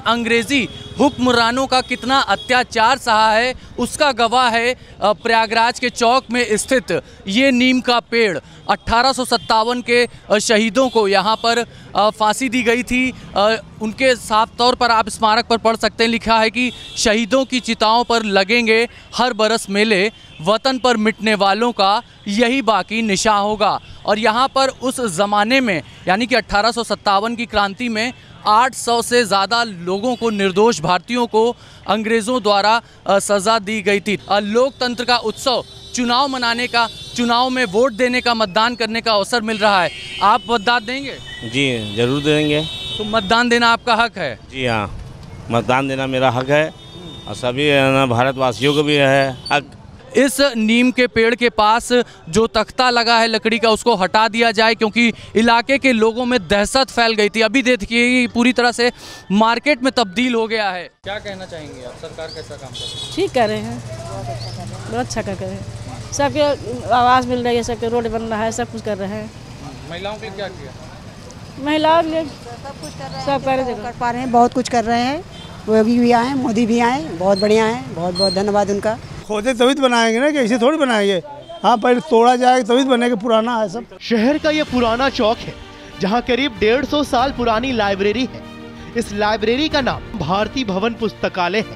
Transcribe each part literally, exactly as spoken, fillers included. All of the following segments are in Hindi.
अंग्रेजी हुक्मरानों का कितना अत्याचार सहा है उसका गवाह है प्रयागराज के चौक में स्थित ये नीम का पेड़। अट्ठारह सौ सत्तावन के शहीदों को यहाँ पर फांसी दी गई थी। उनके साफ तौर पर आप स्मारक पर पढ़ सकते हैं, लिखा है कि शहीदों की चिताओं पर लगेंगे हर बरस मेले, वतन पर मिटने वालों का यही बाकी निशान होगा। और यहाँ पर उस ज़माने में यानी कि अट्ठारह सौ सत्तावन की क्रांति में आठ सौ से ज़्यादा लोगों को, निर्दोष भारतीयों को अंग्रेज़ों द्वारा सज़ा दी गई थी। लोकतंत्र का उत्सव, चुनाव मनाने का, चुनाव में वोट देने का, मतदान करने का अवसर मिल रहा है। आप मतदान देंगे? जी ज़रूर देंगे। तो मतदान देना आपका हक है? जी हाँ, मतदान देना मेरा हक है और सभी भारतवासियों को भी है हक। इस नीम के पेड़ के पास जो तख्ता लगा है लकड़ी का, उसको हटा दिया जाए क्योंकि इलाके के लोगों में दहशत फैल गई थी। अभी देखिए पूरी तरह से मार्केट में तब्दील हो गया है। क्या कहना चाहेंगे आप, सरकार कैसा काम कर रही है? ठीक कर रहे हैं, बहुत अच्छा कर रहे हैं। सबके आवाज़ मिल रही है, सबके रोड बन रहा है, सब कुछ कर रहे हैं। महिलाओं के लिए क्या किया? महिलाओं के लिए सब कुछ कर रहे हैं, सब कर पा रहे हैं, बहुत कुछ कर रहे हैं। योगी भी आए, मोदी भी आए, बहुत बढ़िया है, बहुत बहुत धन्यवाद उनका। खोदे तभी तो बनाएंगे ना, कि ऐसे थोड़ी बनाएंगे। हाँ, पहले तोड़ा जाएगा तभी तो बनेगा, पुराना है सब। शहर का ये पुराना चौक है जहाँ करीब डेढ़ सौ साल पुरानी लाइब्रेरी है। इस लाइब्रेरी का नाम भारती भवन पुस्तकालय है।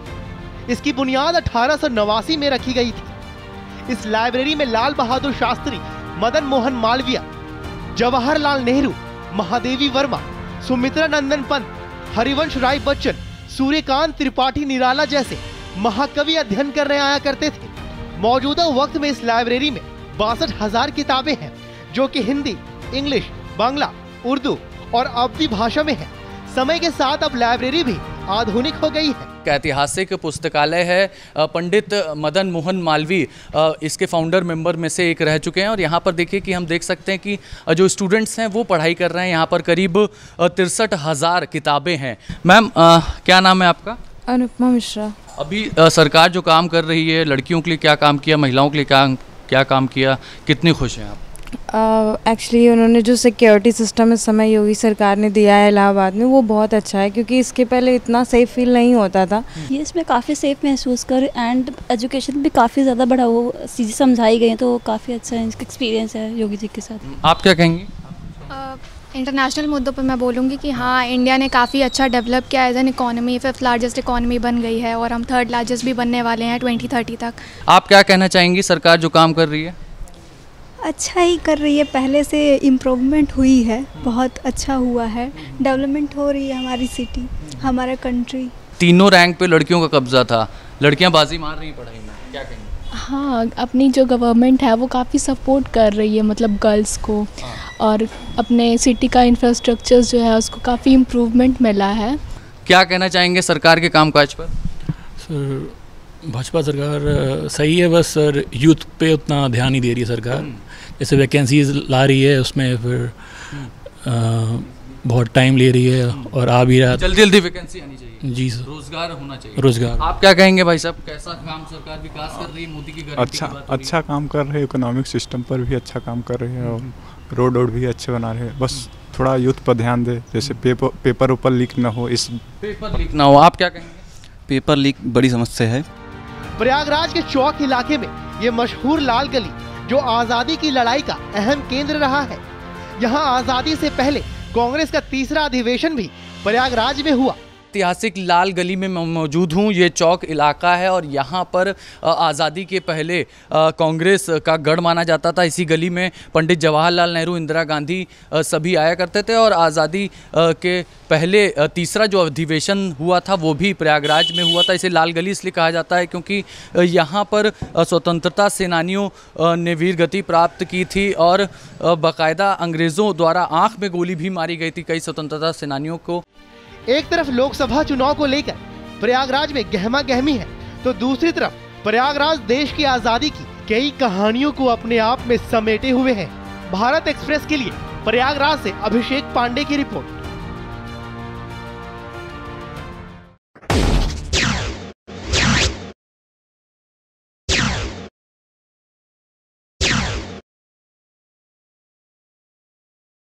इसकी बुनियाद अठारह सौ नवासी में रखी गई थी। इस लाइब्रेरी में लाल बहादुर शास्त्री, मदन मोहन मालवीय, जवाहरलाल नेहरू, महादेवी वर्मा, सुमित्रा नंदन पंत, हरिवंश राय बच्चन, सूर्यकांत त्रिपाठी निराला जैसे महाकवि अध्ययन करने आया करते थे। मौजूदा वक्त में इस लाइब्रेरी में बासठ हजार किताबें हैं जो कि हिंदी, इंग्लिश, बांग्ला, उर्दू और अवधी भाषा में है। समय के साथ अब लाइब्रेरी भी आधुनिक हो गई है। ऐतिहासिक पुस्तकालय है। पंडित मदन मोहन मालवीय इसके फाउंडर मेंबर में से एक रह चुके हैं। और यहाँ पर देखिए कि हम देख सकते हैं कि जो स्टूडेंट्स हैं वो पढ़ाई कर रहे हैं। यहाँ पर करीब तिरसठ हज़ार किताबें हैं। मैम, क्या नाम है आपका? अनुपमा मिश्रा। अभी आ, सरकार जो काम कर रही है, लड़कियों के लिए क्या काम किया, महिलाओं के लिए क्या क्या काम किया, कितनी खुश हैं आप? एक्चुअली uh, उन्होंने जो सिक्योरिटी सिस्टम इस समय योगी सरकार ने दिया है इलाहाबाद में, वो बहुत अच्छा है क्योंकि इसके पहले इतना सेफ फील नहीं होता था। ये इसमें काफ़ी सेफ महसूस कर, एंड एजुकेशन भी काफ़ी ज़्यादा बड़ा वो चीज़ें समझाई गई हैं, तो काफ़ी अच्छा एक्सपीरियंस है योगी जी के साथ। आप क्या कहेंगे? इंटरनेशनल मुद्दों पर मैं बोलूँगी कि हाँ, इंडिया ने काफ़ी अच्छा डेवलप किया as an economy, fifth largest economy बन गई है और हम थर्ड लार्जेस्ट भी बनने वाले हैं ट्वेंटी थर्टी तक। आप क्या कहना चाहेंगी, सरकार जो काम कर रही है? अच्छा ही कर रही है, पहले से इम्प्रूवमेंट हुई है, बहुत अच्छा हुआ है, डेवलपमेंट हो रही है हमारी सिटी, हमारा कंट्री। तीनों रैंक पे लड़कियों का कब्जा था, लड़कियां बाजी मार रही पढ़ाई में, क्या कहेंगे? हाँ, अपनी जो गवर्नमेंट है वो काफ़ी सपोर्ट कर रही है मतलब गर्ल्स को। हाँ। और अपने सिटी का इंफ्रास्ट्रक्चर जो है उसको काफ़ी इम्प्रूवमेंट मिला है। क्या कहना चाहेंगे सरकार के कामकाज पर? सर, भाजपा सरकार सही है, बस सर यूथ पे उतना ध्यान नहीं दे रही है सरकार। जैसे वैकेंसीज ला रही है उसमें फिर आ, बहुत टाइम ले रही है और आ भी रहा। जल्दी जल्दी वैकेंसी आनी चाहिए। जी सर, रोजगार होना चाहिए। रोजगार। आप क्या कहेंगे भाई साहब, कैसा काम सरकार विकास कर रही है, मोदी की गारंटी अच्छा की बात अच्छा काम कर रहे हैं, इकोनॉमिक सिस्टम पर भी अच्छा काम कर रहे हैं और रोड वोड भी अच्छे बना रहे हैं। बस थोड़ा यूथ पर ध्यान दे, जैसे पेपर पेपर ऊपर लीक ना हो, इस पेपर लीक ना हो। आप क्या कहेंगे? पेपर लीक बड़ी समस्या है। प्रयागराज के चौक इलाके में ये मशहूर लाल गली जो आजादी की लड़ाई का अहम केंद्र रहा है। यहाँ आजादी से पहले कांग्रेस का तीसरा अधिवेशन भी प्रयागराज में हुआ। ऐतिहासिक लाल गली में मैं मौजूद हूँ। ये चौक इलाका है और यहाँ पर आज़ादी के पहले कांग्रेस का गढ़ माना जाता था। इसी गली में पंडित जवाहरलाल नेहरू, इंदिरा गांधी सभी आया करते थे और आज़ादी के पहले तीसरा जो अधिवेशन हुआ था वो भी प्रयागराज में हुआ था। इसे लाल गली इसलिए कहा जाता है क्योंकि यहाँ पर स्वतंत्रता सेनानियों ने वीर गति प्राप्त की थी और बाकायदा अंग्रेज़ों द्वारा आँख में गोली भी मारी गई थी कई स्वतंत्रता सेनानियों को। एक तरफ लोकसभा चुनाव को लेकर प्रयागराज में गहमा गहमी है, तो दूसरी तरफ प्रयागराज देश की आजादी की कई कहानियों को अपने आप में समेटे हुए है। भारत एक्सप्रेस के लिए प्रयागराज से अभिषेक पांडे की रिपोर्ट।